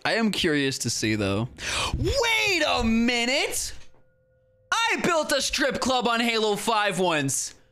I am curious to see, though. Wait a minute! I built a strip club on Halo 5 once.